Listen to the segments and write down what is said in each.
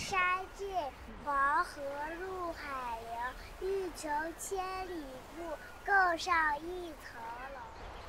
山尽，黄河入海流。欲穷千里目，更上一层楼。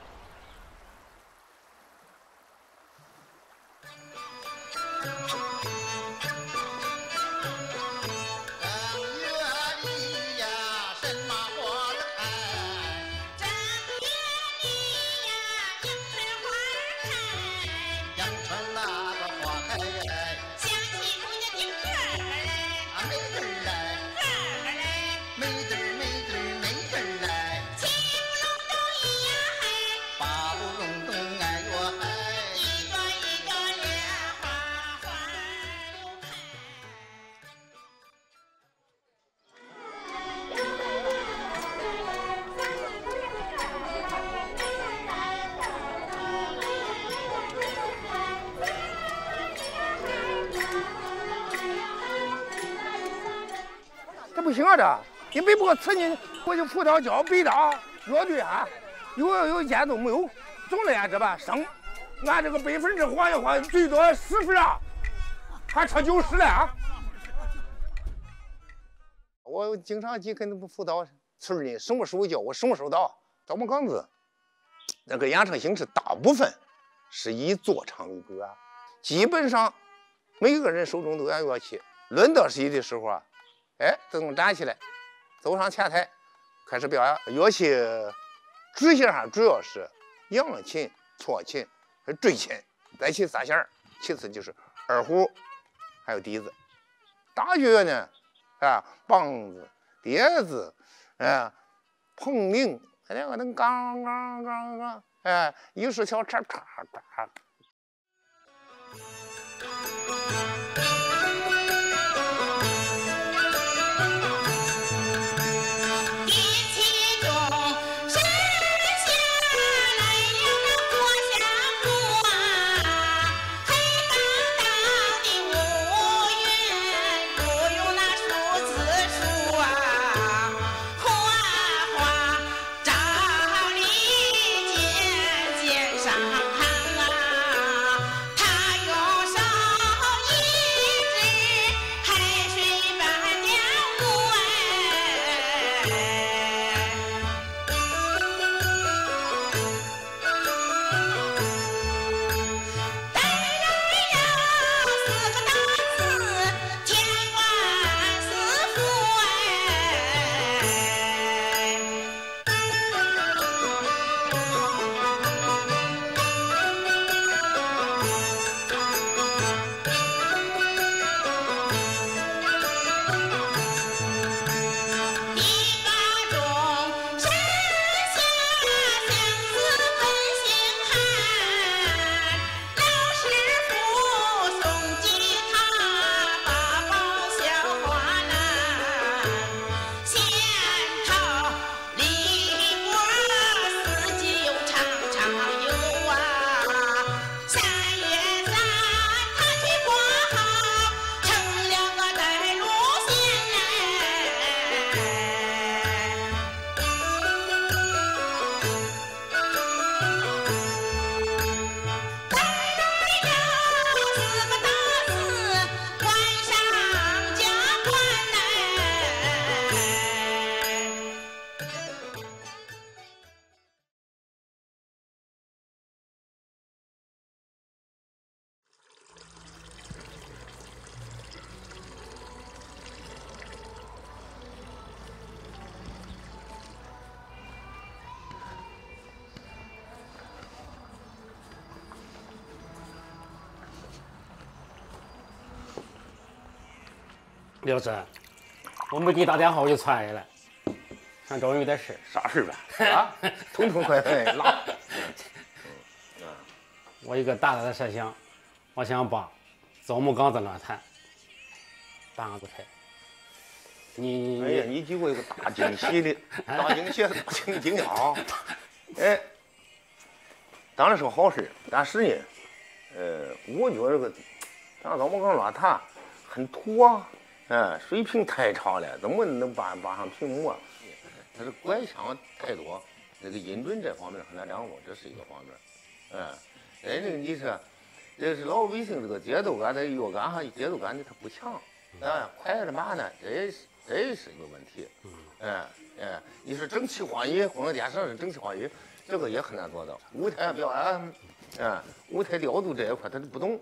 不行啊，这你没给我吃你，我就葡萄椒、北大、乐队啊，有钱都没有，总的这吧省，俺这个100%花一花最多10分啊，还差90了啊。我经常去跟辅导村里什么时候叫我什么时候到。咱们岗子那个演唱形式大部分是以坐唱为主啊，基本上每个人手中都有乐器，轮到谁的时候啊。自动站起来，走上前台，开始表演。乐器指型上主要是扬琴、错琴和坠琴，再起3弦，其次就是二胡，还有笛子。打击乐呢，梆子、碟子，碰铃，那个能杠杠杠杠，有时小叉叉叉。 廖子，我没给你打电话我就传来了，想找你有点事。 啥事呗？啊，痛痛快快拉。 我有个大胆的设想，我想把枣木岗子论坛办个舞台。 哎呀，你给我一个大惊喜的，大惊喜，惊讶。哎，当然是个好事，但是呢，我觉得这个咱枣木岗论坛很土啊。水平太差了，怎么能搬上屏幕啊？它是拐腔太多，那个音准这方面很难掌握，这是一个方面。这个你说，这是老百姓这个节奏感在乐感上节奏感的它不强， 快的嘛呢？这是个问题。你说整齐划一，或者电视上是整齐划一，这个也很难做到。舞台表演，舞台调度这一块他都不懂。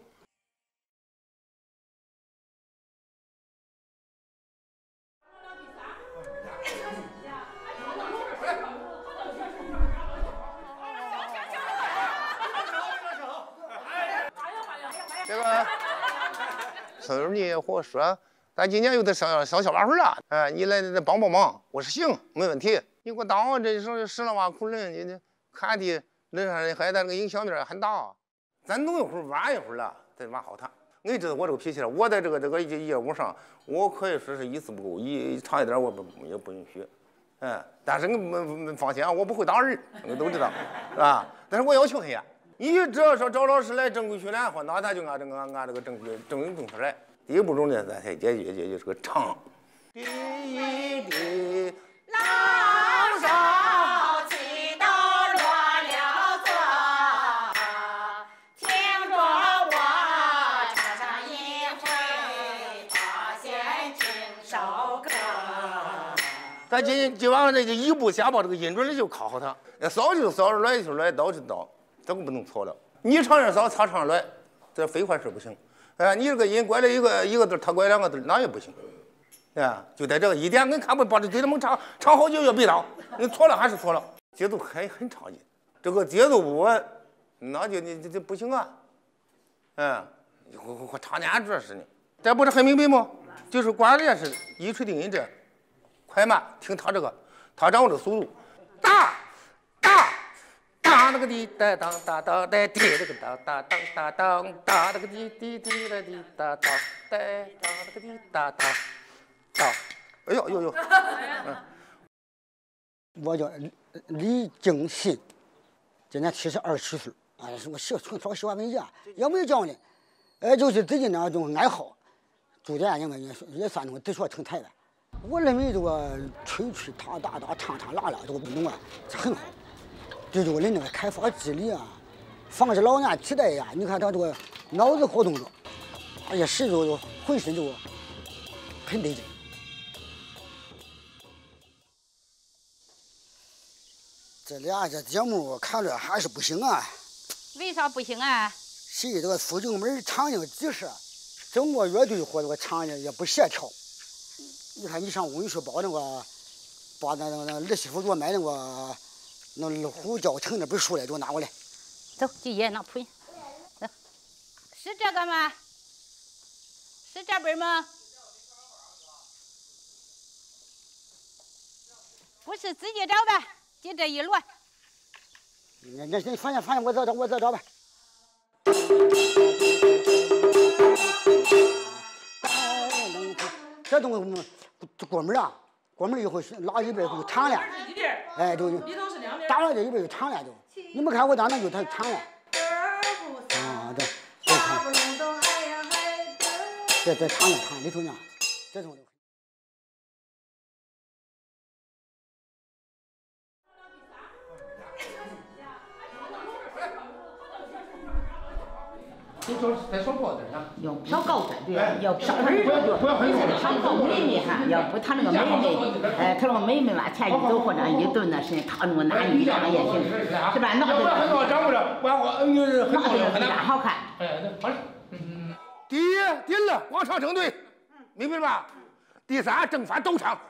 这个孙儿你和我说，咱今年有的上小晚会了，你来帮忙，我说行，没问题。你给我当这10来万口人，你看的人上人还咱这个影响面很大，咱弄一会儿玩一会儿了，再玩好谈。你知道我这个脾气了，我在这个业务上，我可以说是一次不够，长一点我也不允许。但是你放心啊，我不会打人，你都知道，是吧？但是我要求很严。你只要说找老师来正规训练，那他就按这个正经动作来。第一步骤呢，咱才解决是个唱。第一滴老少齐都落了座，听着我唱上一回八仙庆寿歌。咱今晚这就一步先把这个音准就考好它，扫就扫，来就来，倒就倒。这个不能错了，你唱着扫，他唱着来，这非坏事不行。你这个音拐了一个字，他拐2个字，那也不行。就在这个一点，你看不把这对他们唱好久也别当，你错了还是错了，节奏很差劲。这个节奏不稳，那就你这不行啊。我唱年这是呢，这不是很明白吗？就是关键是一锤定音这，快慢听他这个，他掌握这个速度，大。那个滴哒当哒当哒滴那个当哒当哒当哒那个滴滴滴的滴哒当哒当那个滴哒当当，哎呦， 我叫李敬信，今年77岁，是我从小文艺也没有教呢，就是最近呢就爱好，逐渐因为也算能得说成才了。我认为这个吹打唱拉这个运动这很好。对这个人那个开发智力防止老年痴呆你看他这个脑子活动着，使着浑身就很得劲。这节目看着还是不行为啥不行啊？ 谁这个副正门场景姿势，整个乐队和这个场景也不协调。你看你上文学把那儿媳妇给我买那胡椒橙那本书来，给我拿过来。 走，去爷拿谱。走，是这个吗？是这本吗？不是自己找的，就这一摞。 你放下，我再找吧。这东西过门以后拉一边就长了，就打了这一边就长了就。你们看我当那就它长了。这长了里头呢，这种。 你说再说高点要飘高点对，要飘很多，不要飘高妹妹要不他那个妹妹，他那个妹妹吧，前一走或者一蹲那身，他那个男女啥也行，是吧？那很多长不了， 很大好看。 好嘞。第一，第二，广场正对，明白了吧？第三，正反都唱。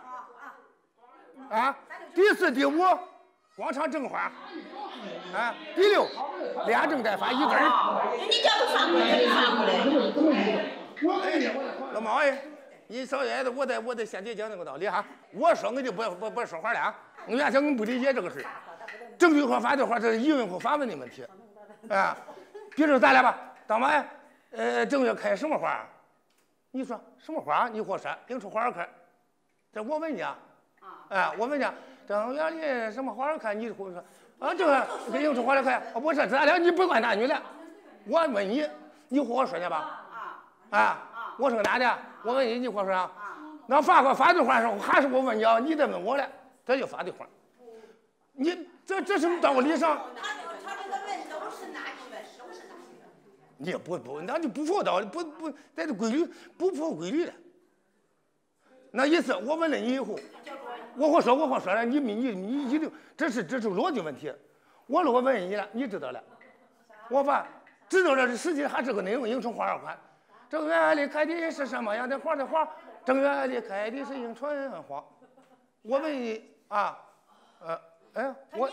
第四，第五，广场正花。第六，俩正带翻一根儿。 你叫他翻过来，你翻过来。 老毛你少爷子，我得先讲那个道理我说你就不说话了我原先不理解这个事正对话、反对话，这是疑问和反问的问题比如咱俩吧，当晚正月开什么花？你说什么花？你给我说，迎出花儿开。这我问你我问你，正月里什么花儿开？你会说这个给迎出花儿开。不是，咱俩你不管男女了。我问你，你和我说去吧。我是个男的，我问你，你和我说那反对话的时候，还是我问你你再问我了，这就反对话。你这什么道理上？ 他这个问都是哪一问？都是哪一问？ 你也不，那就不符道理，不，这规律不符规律的。 那意思我问了你以后，我说了，你这是逻辑问题。我如果问你了，你知道了，我把知道了，实际还是个内容，应成花儿款。正月里开的是什么样的花的花？正月里开的是迎春花。我问你啊，我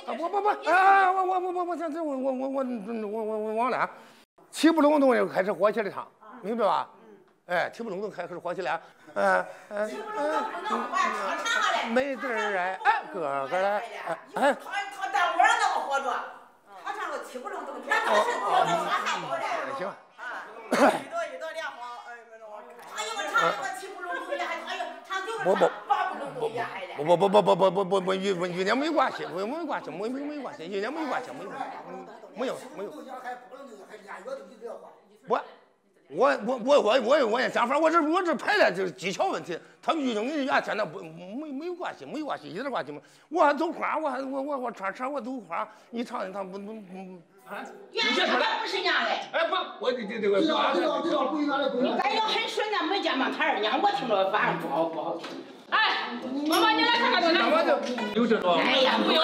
忘了，齐不隆咚就开始火起来唱，明白吧？哎，齐不隆咚开始火起来，没字儿哎，哥哥来，哎， 他当我那么活着，他唱个齐不隆咚，他是行。 一朵莲花，他一个唱一个齐不隆咚的，还唱就是八不隆咚的，还的。 不，与年没关系，没关系，与年没关系，没有。我也想法，我这排练就是技巧问题，他们运用人原先那没有关系，一点关系没。我还走花，我穿车我走花，你唱他不。 原先他不是那样的。 哎不，我这个。 咱要很顺的没见嘛，他人家我听着反正不好听。 哎，妈妈，你来看看这个。 有这种。 哎呀，不用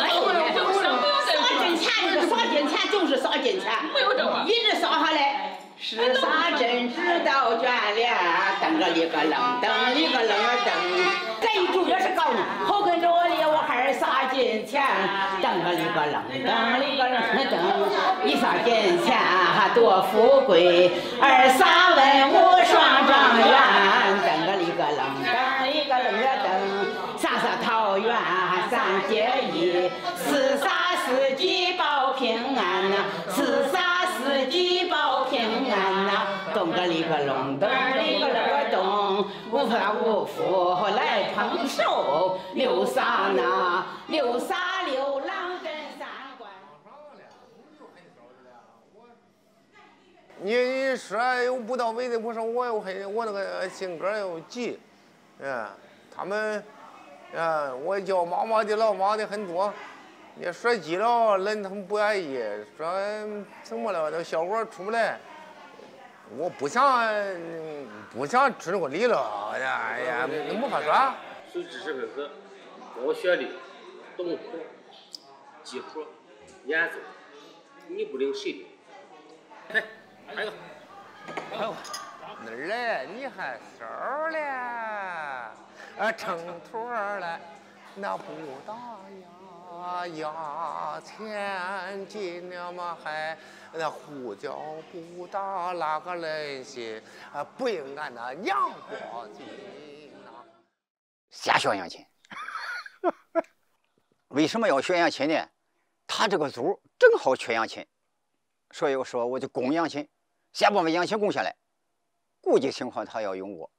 扫金钱就是扫金钱， 没有这个， 一直扫下来。是啥真知道眷恋，噔个里个楞，噔里个楞噔。这一主要是告诉你，后跟着我里我还是撒金钱，噔个里个楞，噔里个楞噔。一撒金钱多富贵，二撒文武双状元，噔个里个楞，噔里个楞噔。撒桃园三结义，四撒四季保平安呐，四撒四季保平安呐，咚个里个隆，咚里个隆咚，无法无福来捧寿，六撒那六撒六郎真三关。 你说有不到位的，我说我那个性格又急，他们。我叫妈妈的老妈的很多，你说急了，人他们不愿意，说怎么了，这效果出不来。我不想吃那个理了，哎呀，没法说。 属知识分子，高学历，懂活，记活，演奏，你不领谁的？嘿，还有， 哪儿嘞？你还少了？秤砣来，那不大呀，千斤了嘛还那胡椒不大，那个人心不应俺那娘光金呐。 瞎学扬琴。为什么要学扬琴呢？他这个组正好缺扬琴，所以我说我就供扬琴，先把我们扬琴供下来，估计情况他要用我。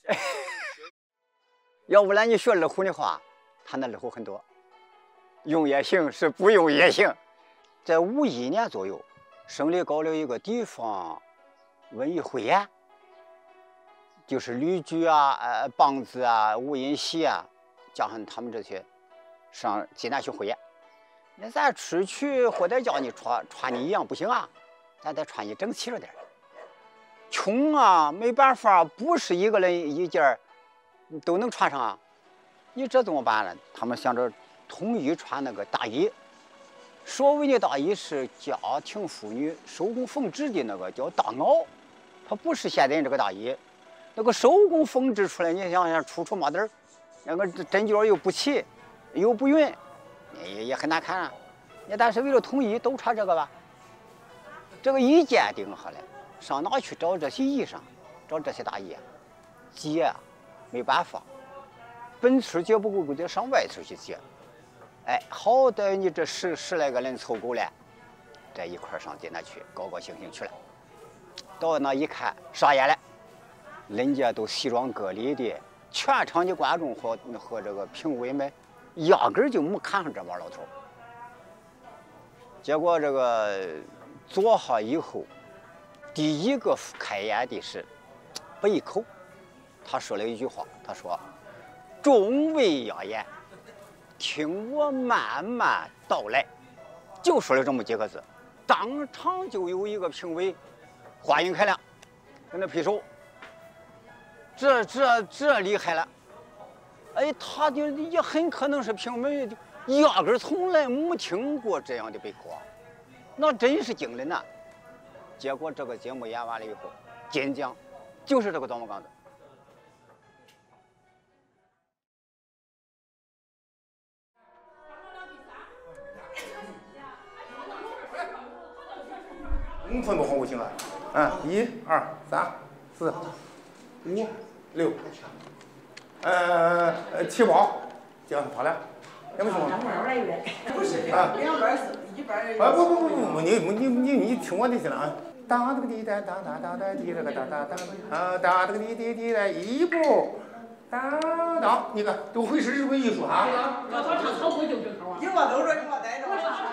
要不然你学二胡的话，他那二胡很多，用也行，是不用也行。在51年左右，省里搞了一个地方文艺汇演，就是吕剧啊、梆子啊、五音戏啊，加上他们这些上济南去汇演。那咱出去或者叫你穿你一样不行啊，咱得穿你整齐了点。穷啊，没办法，不是一个人一件都能穿上啊。你这怎么办呢？他们想着统一穿那个大衣。所谓的大衣是家庭妇女手工缝制的那个叫大袄，它不是现在这个大衣。那个手工缝制出来，你想想出麻袋，那个针脚又不齐，又不匀，也很难看啊。但是为了统一，都穿这个吧。这个一鉴定下来，上哪去找这些衣裳，找这些大衣啊？借啊，没办法，本村借不够，得上外村去借。哎，好歹你这十来个人凑够了，这一块上济南去，高高兴兴去了。到那一看，傻眼了，人家都西装革履的，全场的观众和这个评委们，压根就没看上这帮老头。结果这个坐下以后，第一个开演的是北口，他说了一句话，他说：“众位要言，听我慢慢道来。”就说了这么几个字，当场就有一个评委话音开了，跟他劈手。这厉害了， 哎，他就也很可能是平民，压根儿从来没听过这样的北口啊，那真是惊人呐。结果这个节目演完了以后，金奖就是这个倒霉缸子。 分不好不行啊！1、2、3、4、5、6，7、8，这样好了，也不行吗？ 不是2半是1半。 不，你听我的去了啊！哒这个滴哒哒哒哒哒滴这个哒哒哒哒这个滴滴滴的一步，哒哒，你看都会是日本艺术啊！ 要他唱草歌就这口啊！ 你我都说你我带着。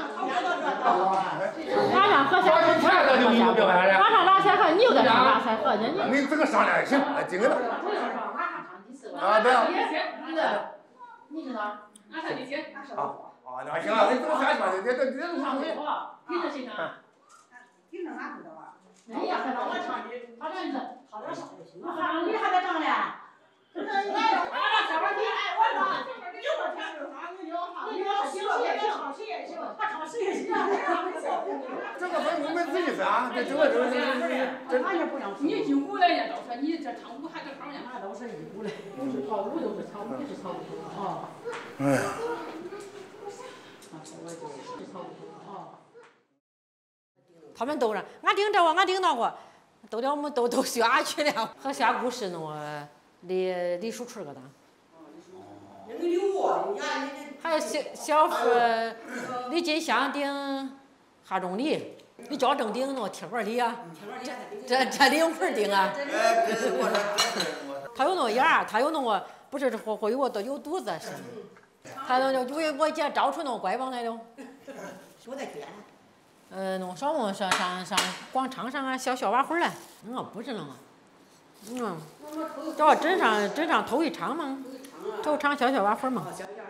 马上和谁？马上拉菜和你又在唱拉菜和人家。 你这个商量行，这个的。啊，对啊。 你知道？拿上你去。 那行了，你这么下去吧，这上去。听着谁唱？ 听着哪知道啊？ 人家还让我唱的，他这是好点上就行了。你还在唱呢？这是你。下边你哎，我唱，你给我唱就是啥？你要行谁也行，谁也行，他唱谁也行。 这个分我们自己分啊，这俺也不让。你进屋来呀，都说你这唱舞还这行呢，俺都是一股的，就是跳舞就是跳舞，你是跳舞啊。 哎。 他们都让俺听这个，俺听那个，都叫我们都学去了。和学故事那个李树春个的。还有小李金香顶哈中里，李赵正顶那个铁板里啊，这领盆顶啊。他有那个眼儿，他有那个不是会有个有肚子是。他那我姐招出那个拐棒来了。 我在编。 弄上我上广场上啊，小娃会来，不是那个，找镇上头一场嘛，头场小娃会嘛。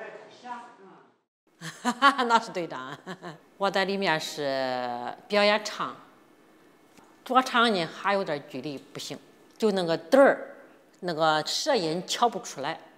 哈哈，那是队长。我在里面是表演唱，多唱呢还有点距离不行，就那个嘚儿，那个舌音敲不出来。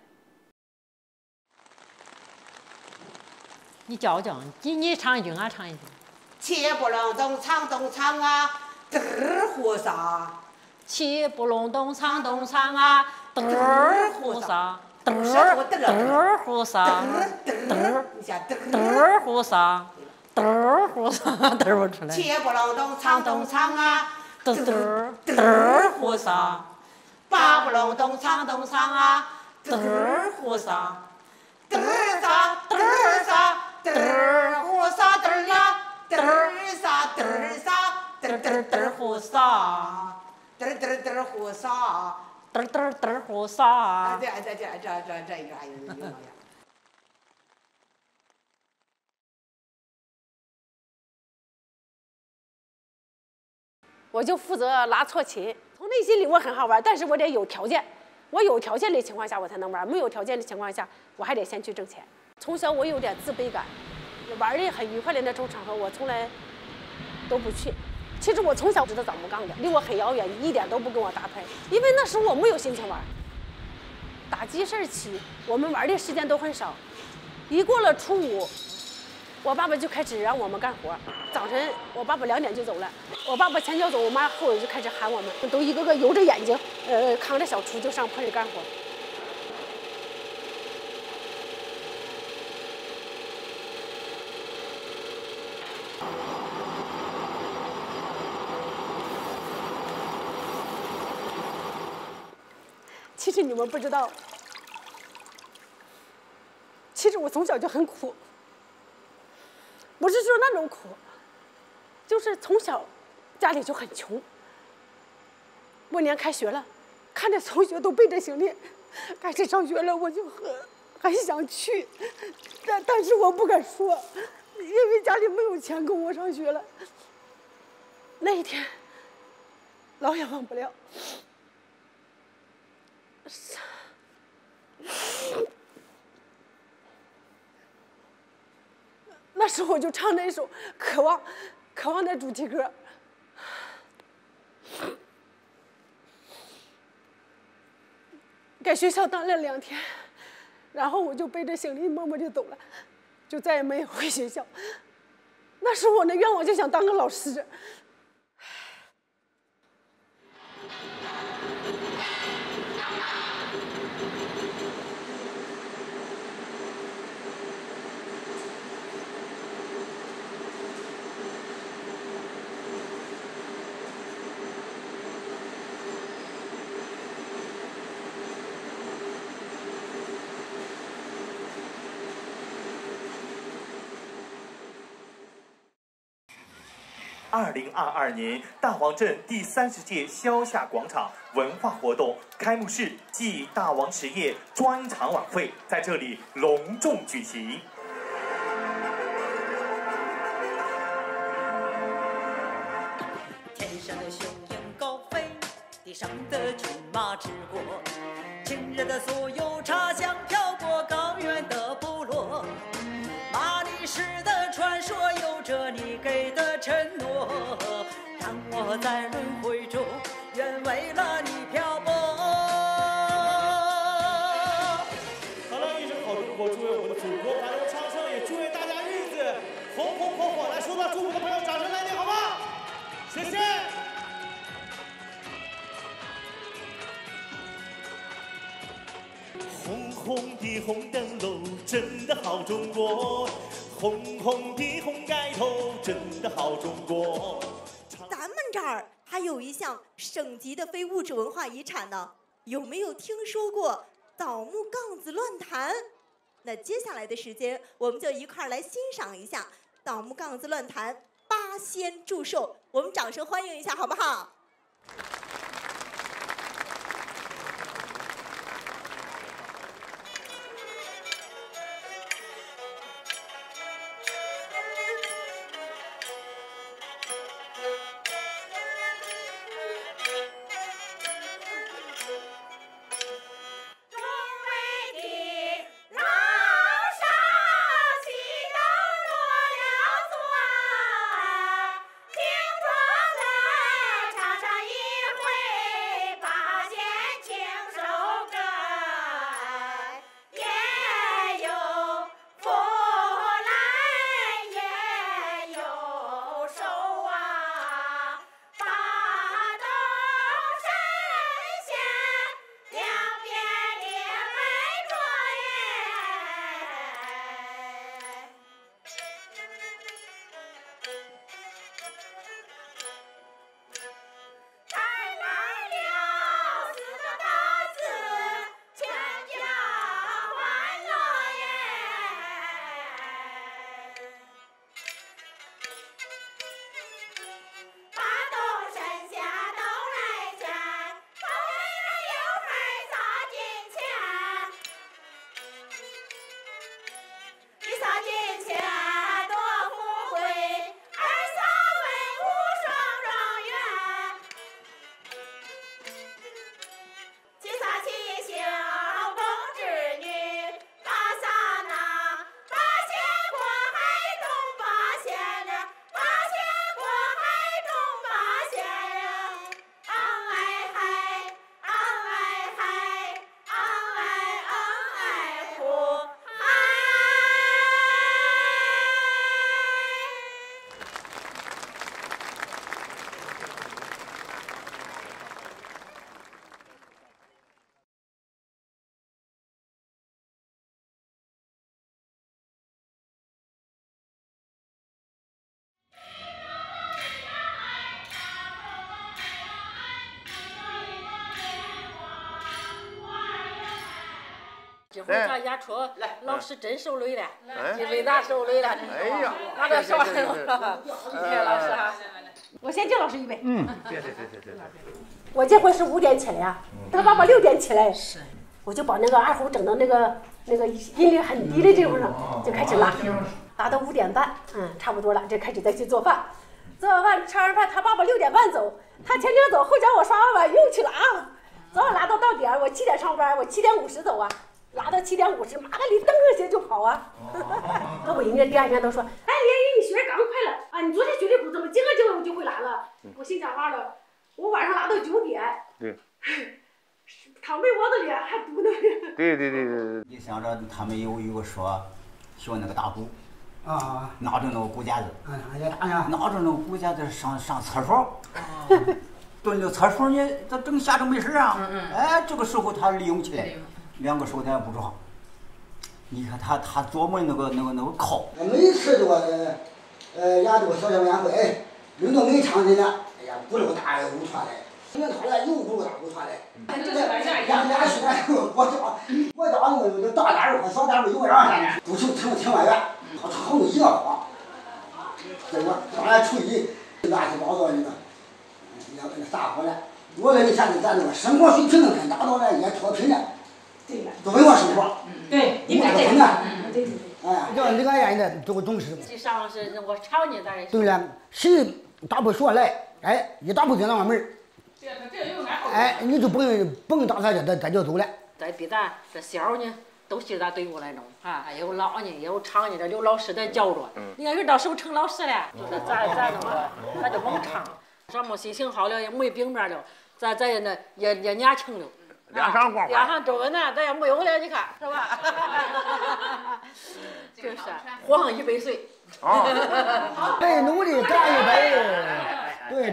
你叫你唱一句，俺唱一句。 切不隆咚唱咚唱啊，嘚儿呼撒。 切不隆咚唱咚唱啊，嘚儿呼撒，嘚儿呼撒，嘚儿呼撒，嘚儿呼撒，嘚儿不出来。 切不隆咚唱咚唱啊， 嘚儿呼撒， 八不隆咚唱咚唱啊， 嘚儿呼撒， 嘚儿撒嘚儿撒嘚儿呼撒嘚儿呀。嘚儿撒嘚儿撒嘚儿嘚儿嘚儿呼撒，嘚儿嘚儿嘚儿呼撒， 嘚儿嘚儿嘚儿呼撒。 这一个还有。 我就负责拉错琴，从内心里我很好玩，但是我得有条件。我有条件的情况下我才能玩，没有条件的情况下我还得先去挣钱。从小我有点自卑感。玩的很愉快的那种场合，我从来都不去。其实我从小知道枣木杠的，离我很遥远，一点都不跟我搭配，因为那时候我没有心情玩。打记事起，我们玩的时间都很少。一过了初五，我爸爸就开始让我们干活。早晨我爸爸2点就走了，我爸爸前脚走，我妈后头就开始喊我们，都一个个揉着眼睛，扛着小锄就上坡里干活。其实你们不知道，其实我从小就很苦，不是说那种苦，就是从小家里就很穷。过年开学了，看着同学都背着行李开始上学了，我就很想去，但是我不敢说，因为家里没有钱供我上学了。那一天，老也忘不了。那时候我就唱那首《渴望》的主题歌。在学校当了2天， 然后我就背着行李默默就走了，就再也没有回学校。那时候我的愿望就想当个老师。 2022年大王镇第30届萧夏广场文化活动开幕式暨大王实业专场晚会在这里隆重举行。 天上的雄鹰高飞，地上的骏马驰过，亲热的所有茶香飘过高原的部落。马里士的传说有着你给的承诺，让我在轮回中愿为了你漂泊。 好了，一首好中国，祝愿我们的祖国繁荣昌盛，也祝愿大家日子红红火火。来，收到祝福的朋友，掌声来点好吗？谢谢。红红的红灯笼，真的好中国。红红的红盖头，真的好中国。 咱们这儿还有一项省级的非物质文化遗产呢，有没有听说过枣木杠子乱弹？那接下来的时间，我们就一块儿来欣赏一下枣木杠子乱弹八仙祝寿，我们掌声欢迎一下，好不好？ 这回咱演出，老师真受累了，因为咱受累了。 哎呀， 拿着上来了，谢谢老师哈。 我先敬老师一杯。 别。 我这回是5点起来啊，他爸爸6点起来，我就把那个二胡整到那个音律很低的地方上，就开始拉，拉到5点半，差不多了，就开始再去做饭。做完饭吃完饭，他爸爸6点半走，他前脚走，后脚我刷完碗又去拉，早晚拉到点，我7点上班，我7点50走啊。拉到7点50，妈的，你蹬着鞋就跑啊！那我人家第2天都说，哎，连你学赶快了啊！你昨天学的不怎么，今个就会拉了。我心想话了，我晚上拉到9点， 躺被窝子里还嘟囔呢。 对。 你想着他们有一个说，学那个打鼓， 啊， 拿着那个鼓夹子， 也打呀， 拿着那个鼓夹子上厕所，蹲着厕所呢，他正闲着没事啊，哎，这个时候他利用起来，两个手他也不着。你看他琢磨那个靠。 每次这个亚洲小小委员会，哎，领导每场人呢，哎呀，鼓楼大舞团嘞，因为他俩有鼓楼大舞团嘞，俩学员我家那个大单位和小单位有样儿，都挺万元，他们一个花，这个当然处理乱七八糟那个啥活嘞，我说你现在咱这个生活水平跟达到了也脱贫了。 对了， 都文化生活， 对， 你看这个， 对。 哎呀，叫那个人的都个重视。 实际上是我常年在。 对了，谁打不说来，哎，一打不进那个门哎，你就不用打他咱就走了。 再比咱这小呢，都是咱队伍来弄啊，也有老呢，也有长呢，这有老师在教着。你看人到时候成老师了，就是咱那么，咱就猛唱。什么心情好了，也没病面了，咱那也年轻了。 脸上光脸上皱纹呢，咱也没有了，你看是吧？就是活上100岁。 哎，努力干一杯。对。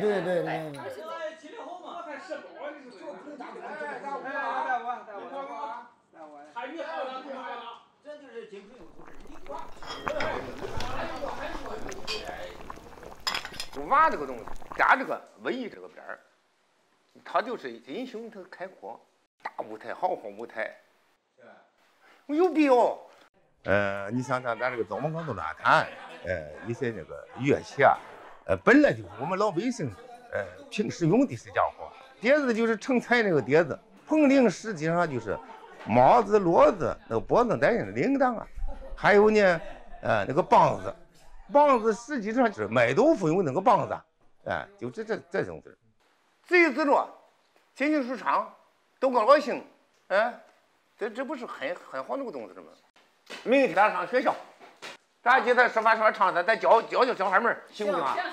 娃这个东西，加这个文艺这个边儿，它就是英雄它开阔。大舞台、豪华舞台，有必要。你想想，咱这个早晚钢子乱弹，一些那个乐器啊，本来就是我们老百姓，平时用的是家伙。碟子就是成才那个碟子，铜铃实际上就是帽子、骡子那个脖子带上的铃铛啊，还有呢，那个梆子，梆子实际上就是卖豆腐用那个梆子，就这种事。最自着，心情舒畅。都高高兴，这不是很好那个东西吗？明天上学校，咱今天吃饭唱的，咱教小孩们，行不行啊？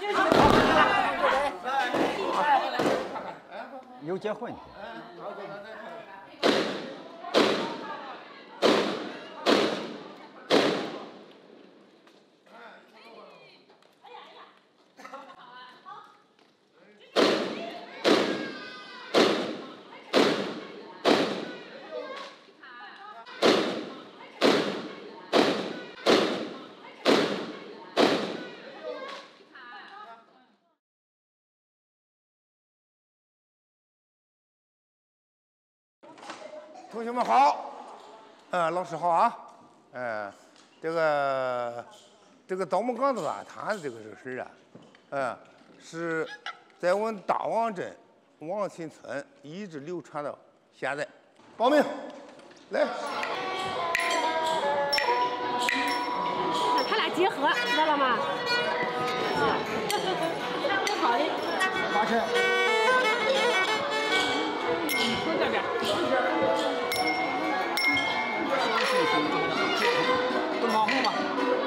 有结婚。 同学们好，老师好啊，这个倒木杠子乱弹这个事啊，是在我们大王镇王新村一直流传到现在。报名，来。 他俩结合，知道了吗？好的。 马车。 从这边。 都忙活吗？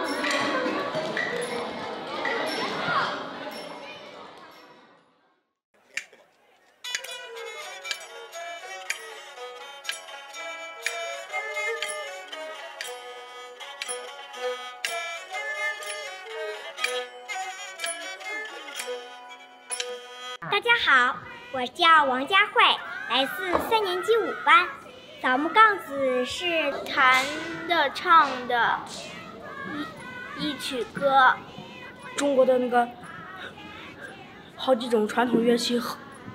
大家好，我叫王佳慧，来自3年级5班。倒木杠子是弹的唱的一曲歌。 中国的那个好几种传统乐器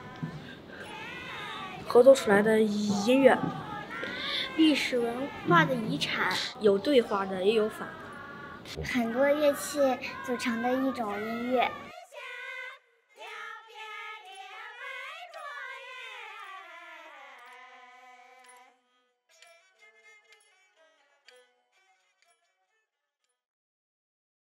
合作出来的音乐， 历史文化的遗产， 有对话的也有反。 很多乐器组成的一种音乐。